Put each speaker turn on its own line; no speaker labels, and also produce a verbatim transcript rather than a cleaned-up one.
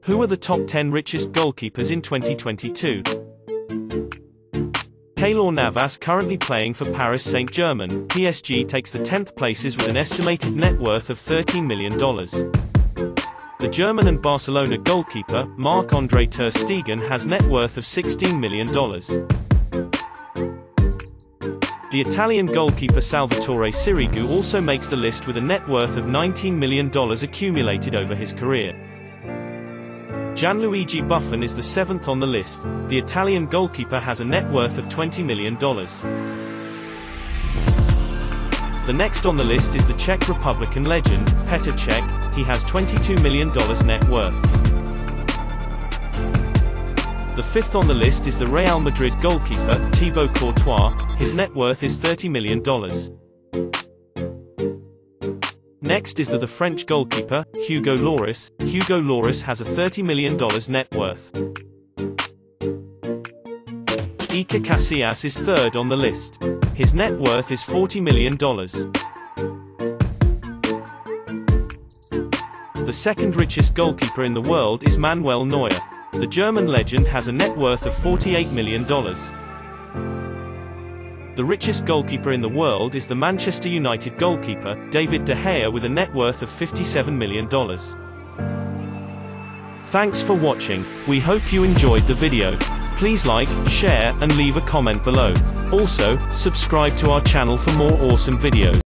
Who are the top ten richest goalkeepers in twenty twenty-two? Keylor Navas currently playing for Paris Saint-Germain. P S G takes the tenth places with an estimated net worth of thirteen million dollars. The German and Barcelona goalkeeper, Marc-Andre ter Stegen, has net worth of sixteen million dollars. The Italian goalkeeper Salvatore Sirigu also makes the list with a net worth of nineteen million dollars accumulated over his career. Gianluigi Buffon is the seventh on the list. The Italian goalkeeper has a net worth of twenty million dollars. The next on the list is the Czech Republican legend, Petr Cech. He has twenty-two million dollars net worth. The fifth on the list is the Real Madrid goalkeeper, Thibaut Courtois. His net worth is thirty million dollars. Next is the, the French goalkeeper, Hugo Lloris. Hugo Lloris has a thirty million dollars net worth. Iker Casillas is third on the list. His net worth is forty million dollars. The second richest goalkeeper in the world is Manuel Neuer. The German legend has a net worth of forty-eight million dollars. The richest goalkeeper in the world is the Manchester United goalkeeper, David De Gea, with a net worth of fifty-seven million dollars. Thanks for watching. We hope you enjoyed the video. Please like, share, and leave a comment below. Also, subscribe to our channel for more awesome videos.